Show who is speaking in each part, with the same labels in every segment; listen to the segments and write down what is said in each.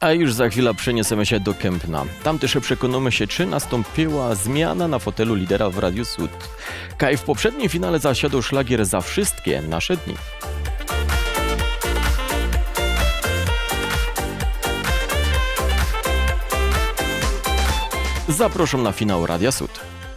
Speaker 1: A już za chwilę przeniesiemy się do Kępna. Tam też przekonamy się, czy nastąpiła zmiana na fotelu lidera w Radiu Sud. Kaj w poprzednim finale zasiadł szlagier Za wszystkie nasze dni. Zapraszam na finał Radia Sud.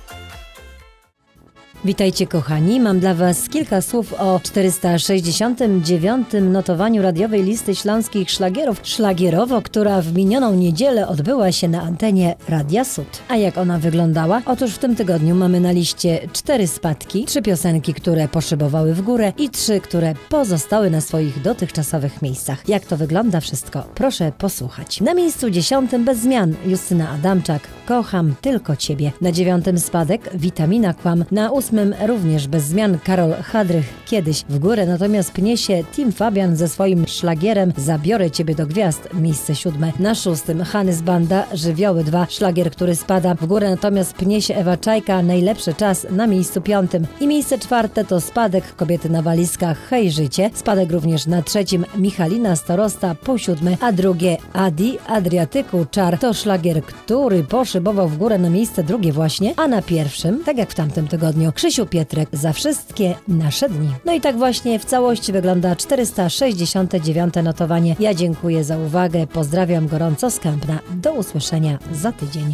Speaker 2: Witajcie kochani, mam dla Was kilka słów o 469. notowaniu radiowej listy śląskich szlagierów Szlagierowo, która w minioną niedzielę odbyła się na antenie Radia Sud. A jak ona wyglądała? Otóż w tym tygodniu mamy na liście 4 spadki, 3 piosenki, które poszybowały w górę i 3, które pozostały na swoich dotychczasowych miejscach. Jak to wygląda wszystko? Proszę posłuchać. Na miejscu 10 bez zmian Justyna Adamczak, Kocham tylko Ciebie. Na 9 spadek Witamina Kłam. Na 8 również bez zmian Karol Hadrych, Kiedyś. W górę natomiast pnie się Tim Fabian ze swoim szlagierem Zabiorę Ciebie do gwiazd, miejsce 7. Na 6 Hanys Banda, Żywioły 2, szlagier, który spada. W górę natomiast pnie się Ewa Czajka, Najlepszy czas, na miejscu 5. I miejsce 4 to spadek Kobiety na walizkach, Hej życie. Spadek również na 3 Michalina Starosta, po 7, a drugie Adi, Adriatyku Czar, to szlagier, który poszybował w górę na miejsce 2 właśnie, a na 1, tak jak w tamtym tygodniu, Krzysiu Pietrek, Za wszystkie nasze dni. No i tak właśnie w całości wygląda 469. notowanie. Ja dziękuję za uwagę, pozdrawiam gorąco z Kępna. Do usłyszenia za tydzień.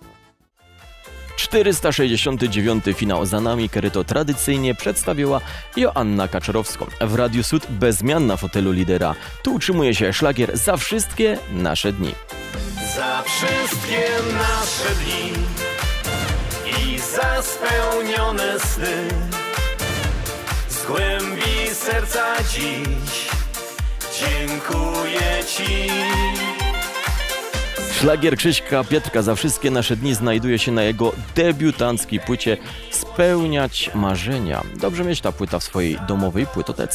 Speaker 1: 469. finał za nami, który to tradycyjnie przedstawiła Joanna Kaczorowska. W Radiu Sud bez zmian na fotelu lidera. Tu utrzymuje się szlagier Za wszystkie nasze dni.
Speaker 3: Za wszystkie nasze dni i za spełnione sny, z głębi serca dziś dziękuję Ci.
Speaker 1: Szlagier Krzyśka Pietrka Za wszystkie nasze dni znajduje się na jego debiutanckiej płycie Spełniać marzenia. Dobrze mieć ta płyta w swojej domowej płytotece.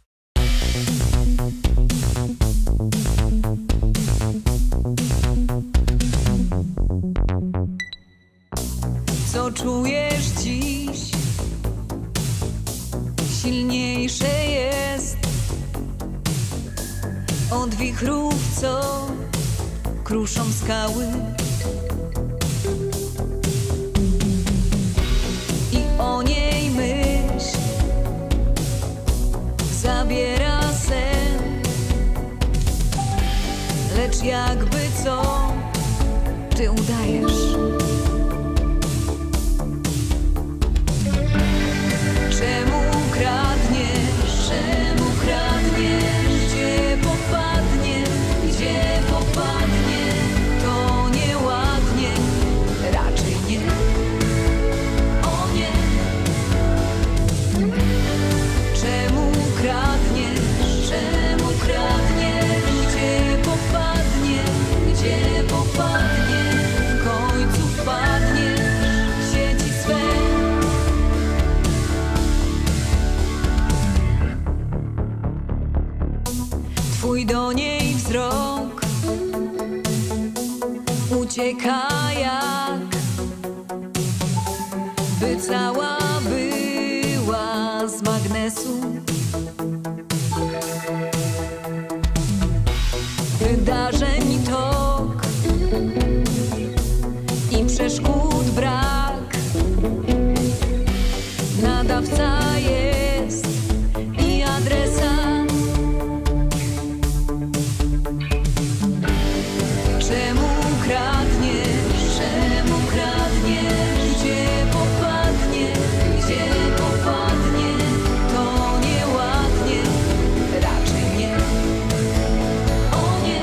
Speaker 4: Co czujesz dziś? Silniejsze jest od wichrów, co kruszą skały. I o niej myśl zabiera sen, lecz jakby co ty udajesz. Czemu kradniesz? Czemu kradniesz? Gdzie popadnie? Gdzie popadnie? To nieładnie, raczej nie. O nie. Czemu kradniesz? Czemu kradniesz? Gdzie popadnie? Gdzie popadnie? W końcu wpadniesz w sieci swe. Twój do niej wzrok ucieka jak by cała była z magnesu. Wydarzeń tok i przeszkód brak. Nadawca jest i adresat. Czemu kradniesz? Czemu kradniesz? Gdzie popadnie? Gdzie popadnie? To nieładnie, raczej nie. O nie.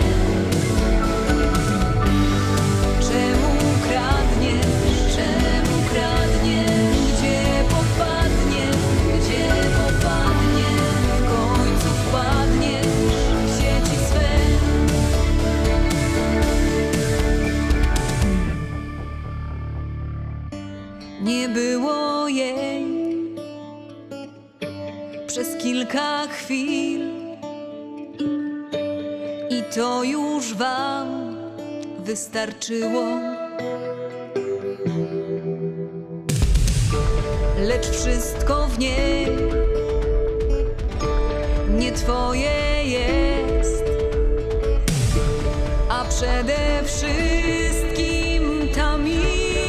Speaker 4: Czemu kradniesz? Czemu kradniesz? Gdzie popadnie? Gdzie popadnie? W końcu wpadniesz w sieci swe. Nie było jej przez kilka chwil i to już wam wystarczyło. Lecz wszystko w niej nie twoje jest, a przede wszystkim ta miłość.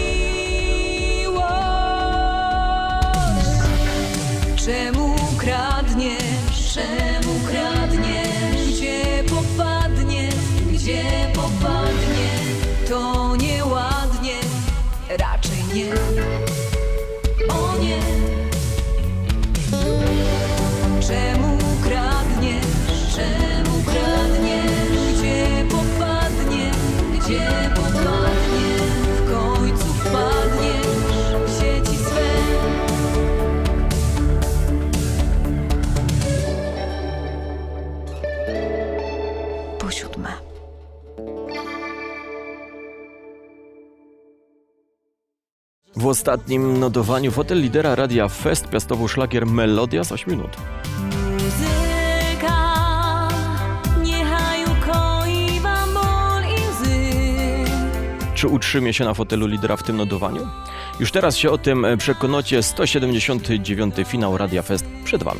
Speaker 4: Czemu kradniesz? Czemu kradniesz? Gdzie popadnie? Gdzie popadnie? To nieładnie, raczej nie. O nie. Czemu kradniesz? Czemu kradniesz? Gdzie popadnie? Gdzie popadnie? W końcu wpadniesz w sieci swe. Po 7.
Speaker 1: W ostatnim notowaniu fotel lidera Radia Fest piastował szlagier Melodia z 8 minut.
Speaker 4: Muzyka niechaj ukoi wam ból i łzy.
Speaker 1: Czy utrzymie się na fotelu lidera w tym notowaniu? Już teraz się o tym przekonacie. 179. finał Radia Fest przed wami.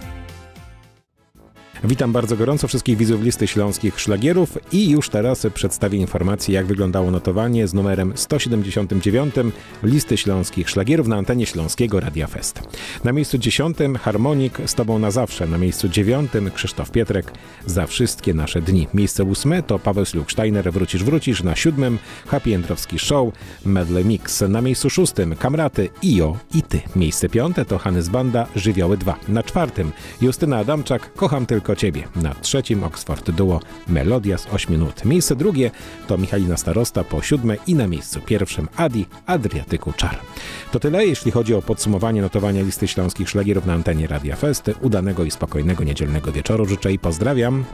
Speaker 5: Witam bardzo gorąco wszystkich widzów listy śląskich szlagierów i już teraz przedstawię informację, jak wyglądało notowanie z numerem 179 listy śląskich szlagierów na antenie Śląskiego Radia Fest. Na miejscu 10 Harmonik z Tobą na zawsze, na miejscu 9 Krzysztof Pietrek Za wszystkie nasze dni. Miejsce 8 to Paweł Sluk-Steiner Wrócisz, na 7 Happy Jędrowski Show Medley Mix, na miejscu 6 Kamraty Io i Ty. Miejsce 5 to Hanys Banda Żywioły 2, na 4 Justyna Adamczak Kocham tylko Ciebie. Na 3 Oxford Duo Melodia z 8 minut. Miejsce 2 to Michalina Starosta po 7 i na miejscu 1 Adi Adriatyku Czar. To tyle, jeśli chodzi o podsumowanie notowania listy śląskich szlagierów na antenie Radia Fest. Udanego i spokojnego niedzielnego wieczoru życzę i pozdrawiam.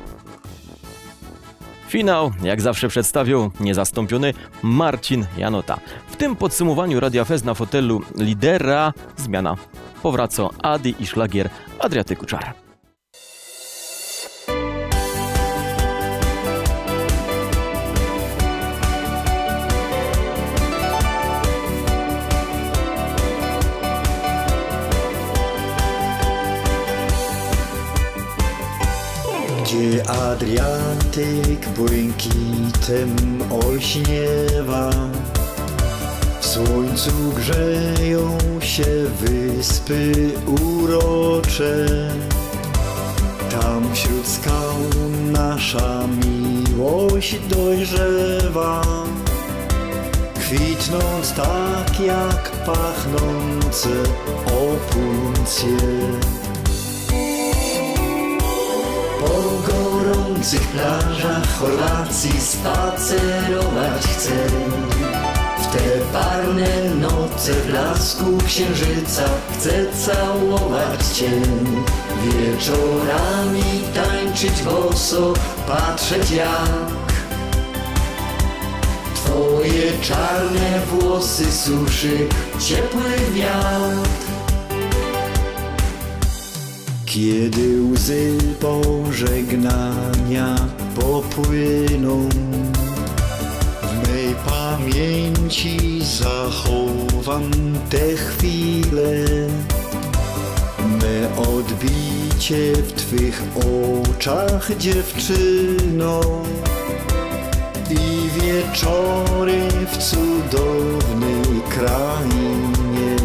Speaker 1: Finał, jak zawsze przedstawił niezastąpiony Marcin Janota. W tym podsumowaniu Radia Fest na fotelu lidera zmiana. Powraca Adi i szlagier Adriatyku Czar.
Speaker 6: Gdzie Adriatyk błękitem olśniewa, w słońcu grzeją się wyspy urocze. Tam wśród skał nasza miłość dojrzewa, kwitnąc tak jak pachnące opuncje. Po gorących plażach Chorwacji spacerować chcę. W te parne noce w blasku księżyca chcę całować Cię. Wieczorami tańczyć boso, patrzeć jak Twoje czarne włosy suszy ciepły wiatr. Kiedy łzy pożegnania popłyną, w mej pamięci zachowam te chwile. Me odbicie w Twych oczach, dziewczyno, i wieczory w cudownej krainie.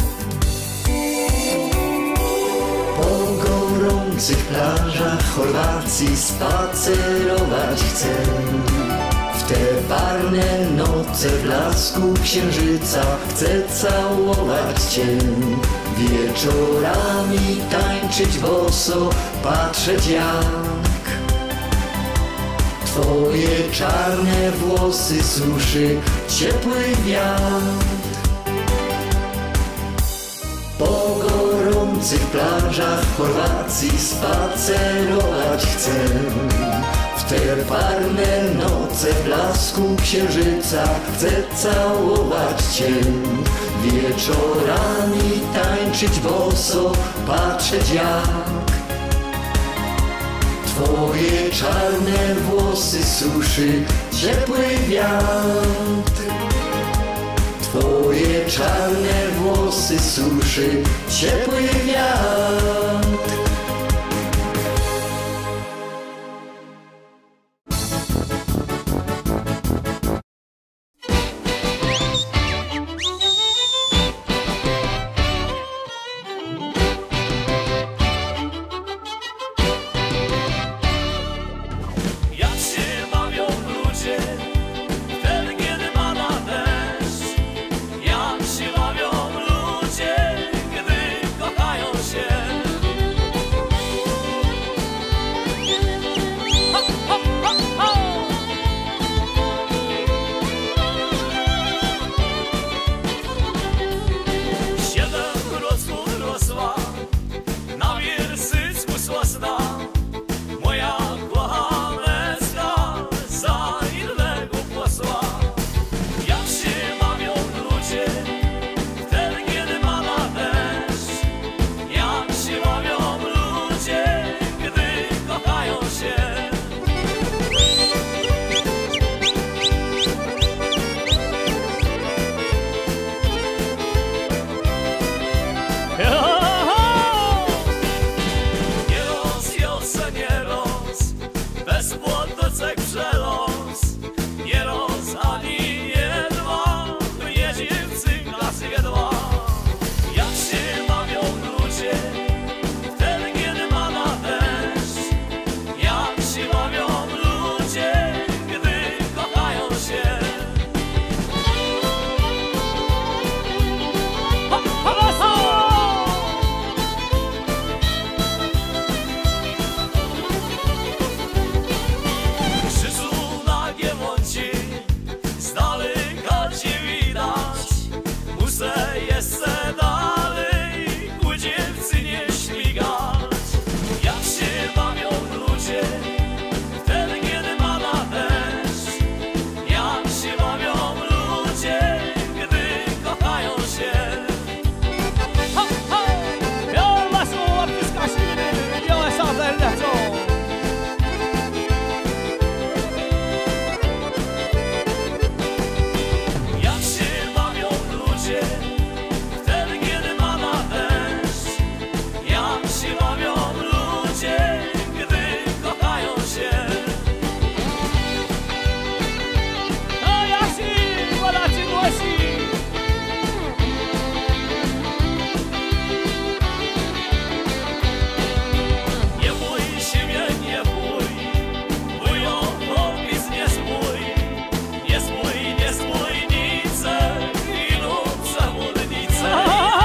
Speaker 6: Po gorących plażach Chorwacji spacerować chcę. W te parne noce w blasku księżyca chcę całować Cię. Wieczorami tańczyć boso, patrzeć jak Twoje czarne włosy suszy ciepły wiatr. Po gorących plażach Chorwacji spacerować chcę. W te parne noce w blasku księżyca chcę całować Cię. Wieczorami tańczyć boso, patrzeć jak Twoje czarne włosy suszy ciepły wiatr. Twoje czarne włosy suszy ciepły wiatr.
Speaker 3: se nie roz, bez płotocek przelos, nie roz ani nie dwa, nie dziewcy klasy dwa. Jak się bawią ludzie, wtedy kiedy ma na deszcz, jak się bawią ludzie, gdy kochają się. Krzyżu na Giewoncie, z daleka cię widać, muszę jeszcze dalej ku dziewcy nie śmigać. Jak się bawią ludzie, wtedy kiedy ma na deszcz, jak się bawią ludzie, gdy kochają się. Białe słowa pyskasiny, białe szaty lecą. Jak się bawią ludzie, wtedy kiedy ma na deszcz, jak się bawią ludzie, gdy kochają się. A Jasi, Polacy głosi. Nie bój się mnie, nie bój, wujo, opis nie spój, nie spój, nie spójnice i lub zawodnice.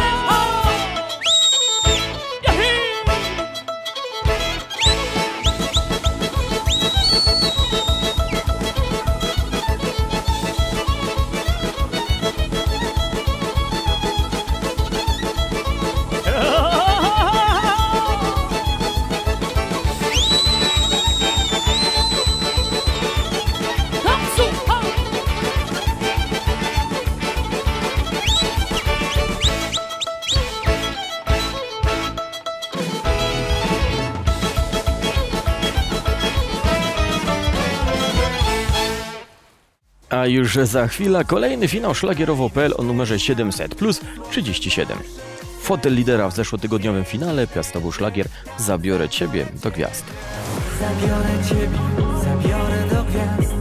Speaker 1: A już za chwilę kolejny finał szlagierowo.pl o numerze 700+37. Fotel lidera w zeszłotygodniowym finale piastował szlagier Zabiorę Ciebie do gwiazd.
Speaker 6: Zabiorę ciebie, zabiorę do gwiazd.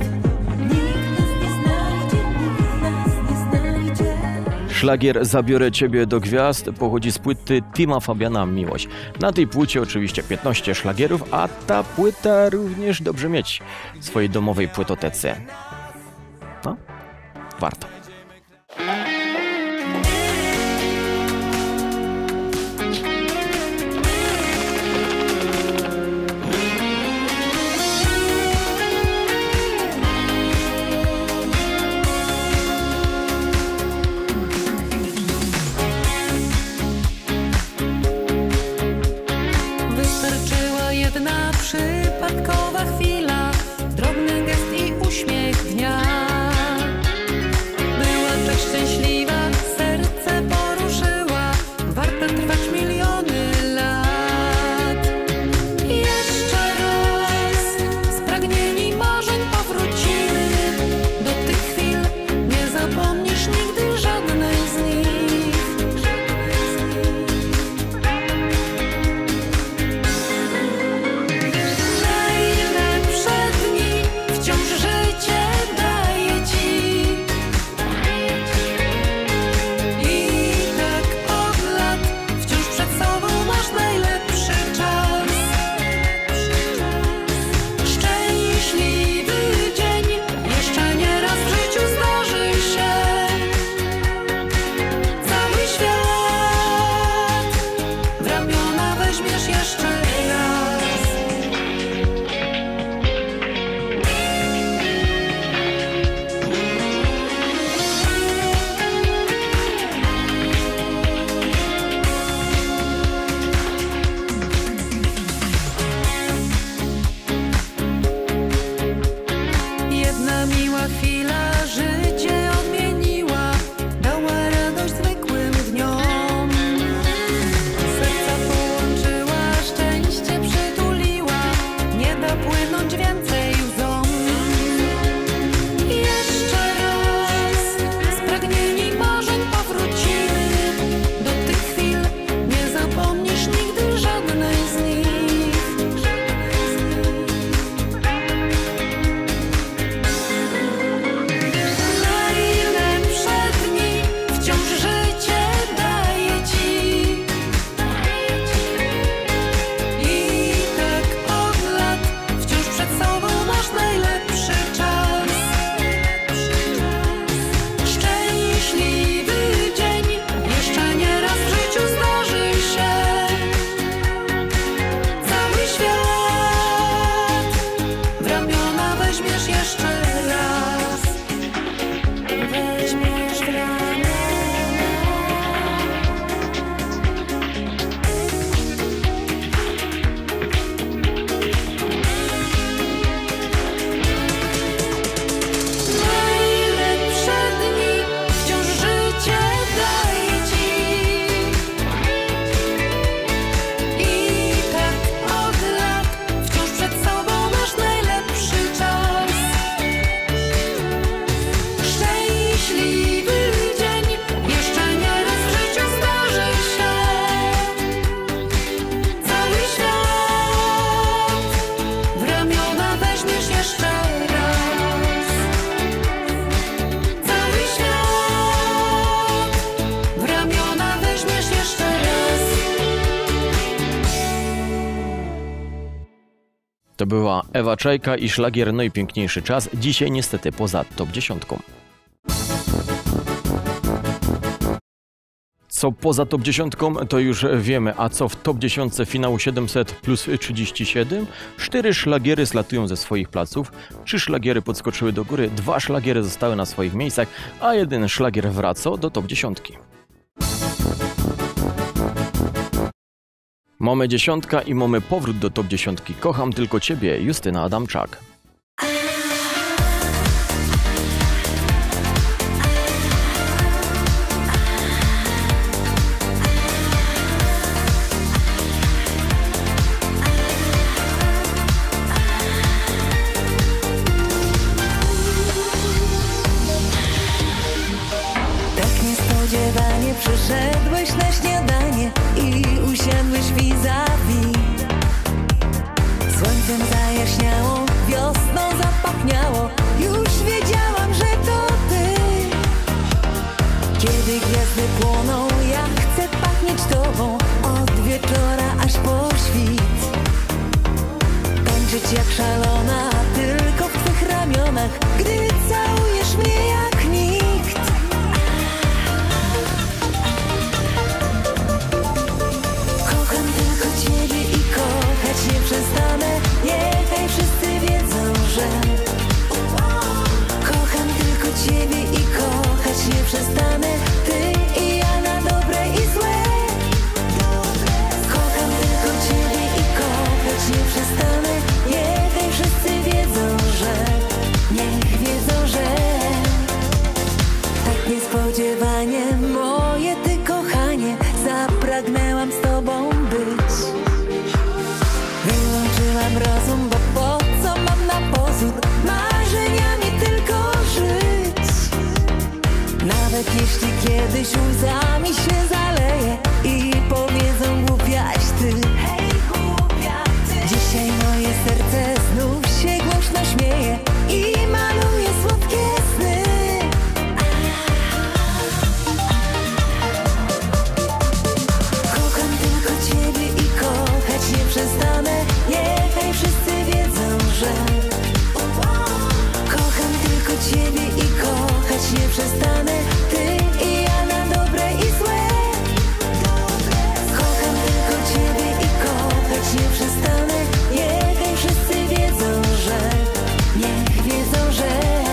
Speaker 1: Szlagier Zabiorę Ciebie do gwiazd pochodzi z płyty Tima Fabiana Miłość. Na tej płycie oczywiście 15 szlagierów, a ta płyta również dobrze mieć w swojej domowej płytotece. No, warto.
Speaker 4: Wystarczyła jedna przypadkowa chwila, drobny gest i uśmiech dnia. Była tak szczęśliwa, serce poruszyła, warte trwać miliony lat. Jeszcze raz, spragnieni marzeń powrócimy do tych chwil, nie zapomnisz nigdy żadnej z nich. Najlepsze dni wciąż życie da.
Speaker 1: To była Ewa Czajka i szlagier Najpiękniejszy czas. Dzisiaj niestety poza top 10. Co poza top 10 to już wiemy, a co w top 10 finału 700 plus 37? 4 szlagiery zlatują ze swoich placów, 3 szlagiery podskoczyły do góry, 2 szlagiery zostały na swoich miejscach, a 1 szlagier wraca do top 10. Mamy 10 i mamy powrót do top 10. Kocham tylko Ciebie, Justyna Adamczak.
Speaker 6: Niespodziewanie przyszedłeś na śniadanie i usiadłeś vis-a-vis. Słońcem zajaśniało, wiosną zapachniało. Już wiedziałam, że to ty. Kiedy gwiazdy płoną, ja chcę pachnieć tobą. Od wieczora aż po świt. Tańczyć jak szalona, tylko w twych ramionach. Gdy całujesz mnie jak nikt. Nie przestanę, niechaj wszyscy wiedzą, że kocham tylko ciebie i kochać nie przestanę. Ty i ja na dobre i złe. Kocham tylko ciebie i kochać nie przestanę. Niechaj wszyscy wiedzą, że niech wiedzą, że tak niespodziewanie moje ty kochanie, zapragnęłam z tobą być. Wyłączyłam rozum, bo po co mam na pozór marzeniami tylko żyć. Nawet jeśli kiedyś łzami się zaleje i powiedzą głupiaś ty. Hej głupia ty. Dzisiaj moje serce znów się głośno śmieje i maluje słodkie sny. Kocham tylko ciebie i kochać nie przestanę. Niechaj wszyscy wiedzą, że kocham tylko ciebie i kochać nie przestanę. Ty i ja na dobre i złe. Kocham tylko ciebie i kochać nie przestanę. Niechaj wszyscy wiedzą, że niech wiedzą, że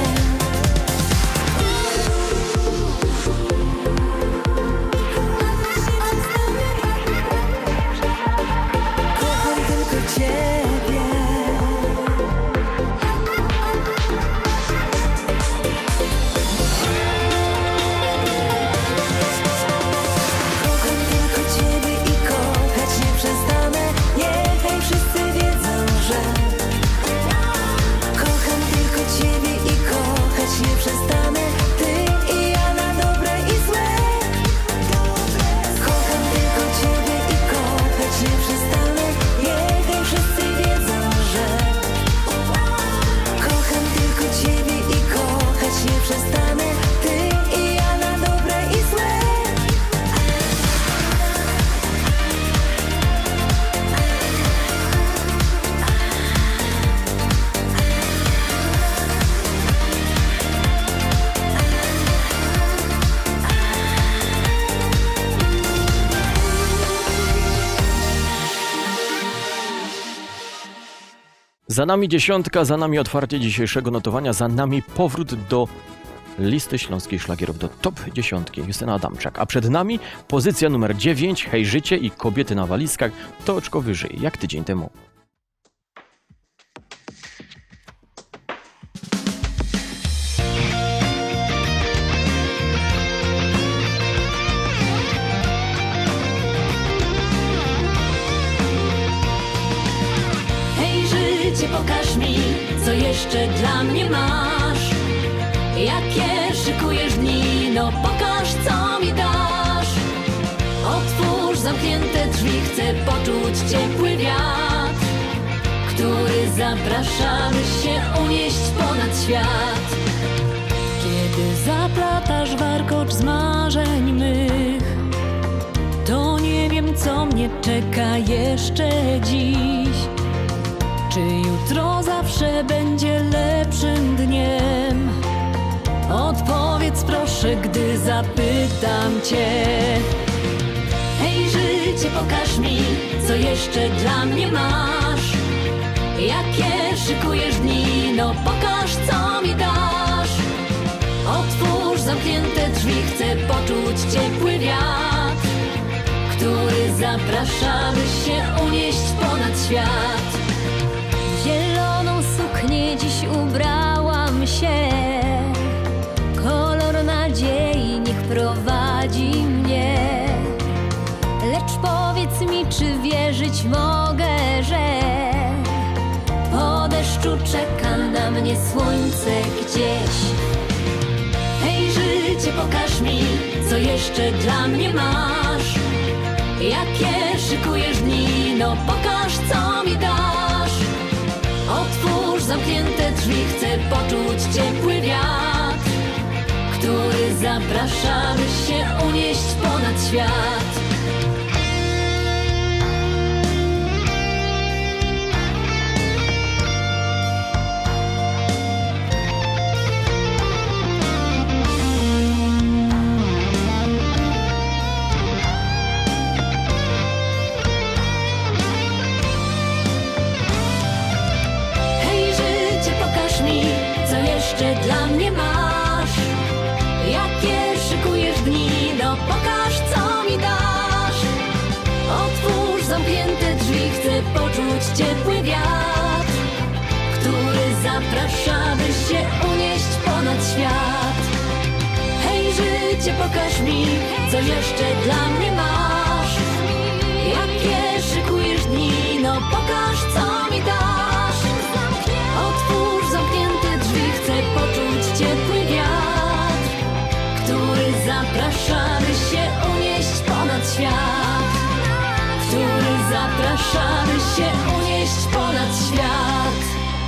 Speaker 6: kocham tylko ciebie. Kocham tylko ciebie i kochać nie przestanę. Niechaj wszyscy wiedzą, że kocham tylko ciebie i kochać nie przestanę. Ty i ja na dobre i złe. Kocham tylko ciebie i kochać nie przestanę. Niechaj wszyscy wiedzą, że kocham tylko ciebie i kochać nie przestanę. Ty i ja na dobre i złe.
Speaker 1: Za nami 10, za nami otwarcie dzisiejszego notowania, za nami powrót do listy śląskich szlagierów, do top 10. Justyna Adamczak. A przed nami pozycja numer 9, Hej życie i Kobiety na walizkach, to oczko wyżej, jak tydzień temu.
Speaker 7: Hej życie, pokaż mi, co jeszcze dla mnie masz. Jakie szykujesz dni, no pokaż, co mi dasz. Otwórz zamknięte drzwi, chcę poczuć ciepły wiatr, który zaprasza, by się unieść ponad świat. Kiedy zaplatasz warkocz z marzeń mych, to nie wiem, co mnie czeka jeszcze dziś. Czy jutro zawsze będzie lepszym dniem? Odpowiedz proszę, gdy zapytam cię. Hej życie, pokaż mi, co jeszcze dla mnie masz. Jakie szykujesz dni, no pokaż, co mi dasz. Otwórz zamknięte drzwi, chcę poczuć ciepły wiatr, który zaprasza, by się unieść ponad świat. W zieloną suknię dziś ubrałam się, kolor nadziei niech prowadzi mnie. Lecz powiedz mi, czy wierzyć mogę, że po deszczu czeka na mnie słońce gdzieś. Hej życie, pokaż mi, co jeszcze dla mnie masz. Jakie szykujesz dni, no pokaż, co mi dasz. Otwórz zamknięte drzwi, chcę poczuć ciepły wiatr, który zaprasza, by się unieść ponad świat. Dla mnie masz. Jakie szykujesz dni, no pokaż, co mi dasz. Otwórz zamknięte drzwi, chcę poczuć ciepły wiatr, który zaprasza, by się unieść ponad świat. Hej życie, pokaż mi, co jeszcze dla mnie masz. Jakie szykujesz dni, no pokaż, co mi dasz. Otwórz zamknięte drzwi, chcę poczuć ciepły wiatr, który zaprasza, by się unieść ponad świat, który zaprasza, by się unieść ponad świat.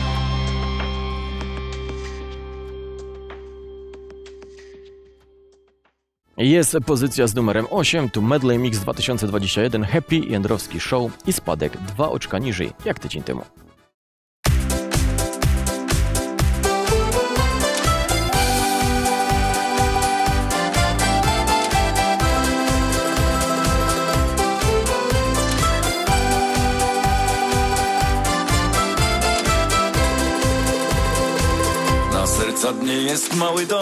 Speaker 1: Jest pozycja z numerem 8, tu Medley Mix 2021, Happy, Jędrowski Show i spadek 2 oczka niżej, jak tydzień temu.
Speaker 3: Na serca dnie jest mały dom,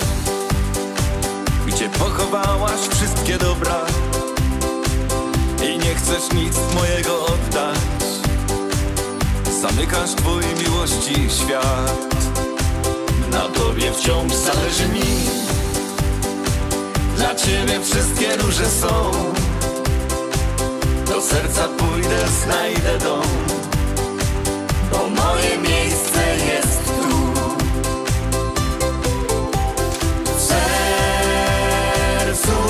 Speaker 3: gdzie pochowałaś wszystkie dobra i nie chcesz nic mojego oddać. Zamykasz twój miłości świat. Na tobie wciąż zależy mi, dla ciebie wszystkie róże są. Do serca pójdę, znajdę dom, bo moje miejsce jest tu. W sercu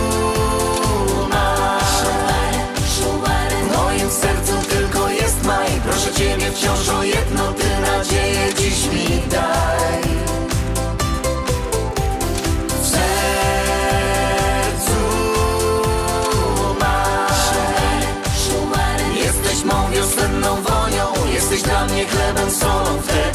Speaker 3: masz, w moim sercu tylko jest maj. Proszę ciebie wciąż o jedno, ty nadzieję dziś mi daj. W sercu masz, jesteś mą wiosenną wonią, jesteś dla mnie chlebem, solą. Wtedy